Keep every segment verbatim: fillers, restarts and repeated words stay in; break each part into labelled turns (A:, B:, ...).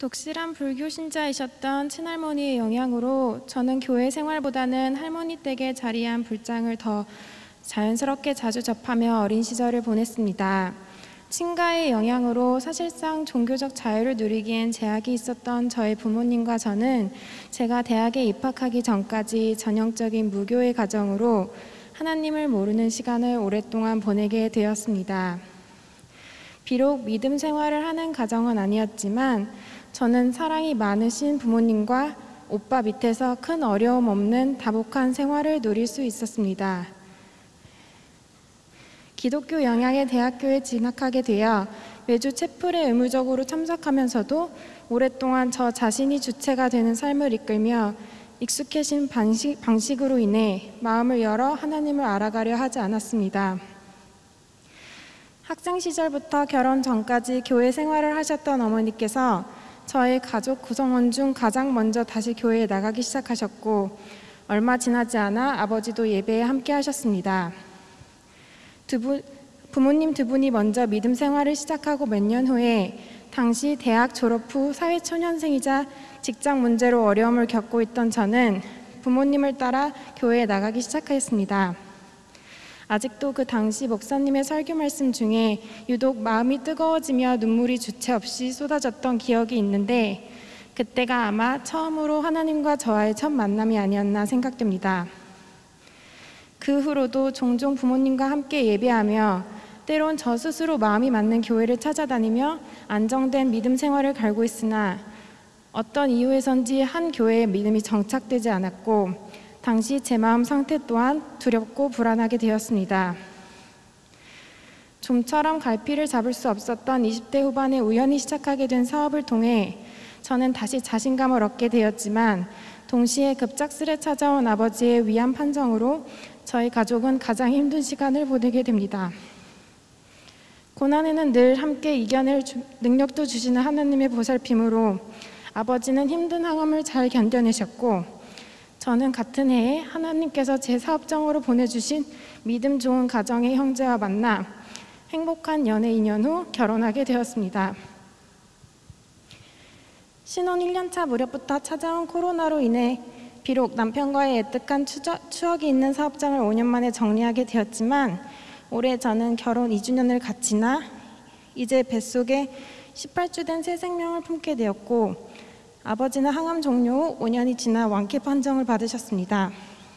A: 독실한 불교 신자이셨던 친할머니의 영향으로 저는 교회 생활보다는 할머니 댁에 자리한 불장을 더 자연스럽게 자주 접하며 어린 시절을 보냈습니다. 친가의 영향으로 사실상 종교적 자유를 누리기엔 제약이 있었던 저의 부모님과 저는 제가 대학에 입학하기 전까지 전형적인 무교의 가정으로 하나님을 모르는 시간을 오랫동안 보내게 되었습니다. 비록 믿음 생활을 하는 가정은 아니었지만 저는 사랑이 많으신 부모님과 오빠 밑에서 큰 어려움 없는 다복한 생활을 누릴 수 있었습니다. 기독교 영향의 대학교에 진학하게 되어 매주 채플에 의무적으로 참석하면서도 오랫동안 저 자신이 주체가 되는 삶을 이끌며 익숙해진 방식, 방식으로 인해 마음을 열어 하나님을 알아가려 하지 않았습니다. 학생 시절부터 결혼 전까지 교회 생활을 하셨던 어머니께서 저의 가족 구성원 중 가장 먼저 다시 교회에 나가기 시작하셨고 얼마 지나지 않아 아버지도 예배에 함께 하셨습니다. 두 분, 부모님 두 분이 먼저 믿음 생활을 시작하고 몇 년 후에 당시 대학 졸업 후 사회초년생이자 직장 문제로 어려움을 겪고 있던 저는 부모님을 따라 교회에 나가기 시작하였습니다. 아직도 그 당시 목사님의 설교 말씀 중에 유독 마음이 뜨거워지며 눈물이 주체 없이 쏟아졌던 기억이 있는데 그때가 아마 처음으로 하나님과 저와의 첫 만남이 아니었나 생각됩니다. 그 후로도 종종 부모님과 함께 예배하며 때론 저 스스로 마음이 맞는 교회를 찾아다니며 안정된 믿음 생활을 갈고 있으나 어떤 이유에선지 한 교회의 믿음이 정착되지 않았고 당시 제 마음 상태 또한 두렵고 불안하게 되었습니다. 좀처럼 갈피를 잡을 수 없었던 이십 대 후반에 우연히 시작하게 된 사업을 통해 저는 다시 자신감을 얻게 되었지만 동시에 급작스레 찾아온 아버지의 위암 판정으로 저희 가족은 가장 힘든 시간을 보내게 됩니다. 고난에는 늘 함께 이겨낼 주, 능력도 주시는 하나님의 보살핌으로 아버지는 힘든 항암을 잘 견뎌내셨고 저는 같은 해에 하나님께서 제 사업장으로 보내주신 믿음 좋은 가정의 형제와 만나 행복한 연애 이 년 후 결혼하게 되었습니다. 신혼 일 년 차 무렵부터 찾아온 코로나로 인해 비록 남편과의 애틋한 추억이 있는 사업장을 오 년 만에 정리하게 되었지만 올해 저는 결혼 이 주년을 갖지나 이제 뱃속에 십팔 주 된 새 생명을 품게 되었고 아버지는 항암 종료 후 오 년이 지나 완쾌 판정을 받으셨습니다.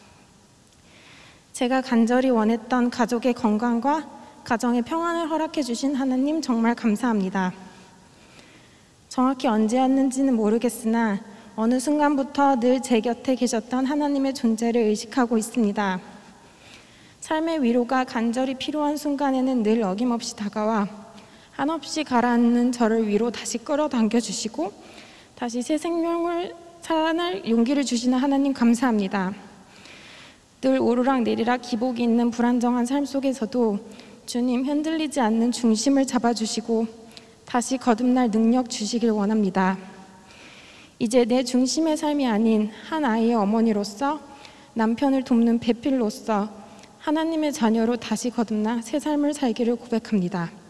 A: 제가 간절히 원했던 가족의 건강과 가정의 평안을 허락해 주신 하나님 정말 감사합니다. 정확히 언제였는지는 모르겠으나 어느 순간부터 늘 제 곁에 계셨던 하나님의 존재를 의식하고 있습니다. 삶의 위로가 간절히 필요한 순간에는 늘 어김없이 다가와 한없이 가라앉는 저를 위로 다시 끌어당겨 주시고 다시 새 생명을 살아날 용기를 주시는 하나님 감사합니다. 늘 오르락 내리락 기복이 있는 불안정한 삶 속에서도 주님 흔들리지 않는 중심을 잡아주시고 다시 거듭날 능력 주시길 원합니다. 이제 내 중심의 삶이 아닌 한 아이의 어머니로서 남편을 돕는 배필로서 하나님의 자녀로 다시 거듭나 새 삶을 살기를 고백합니다.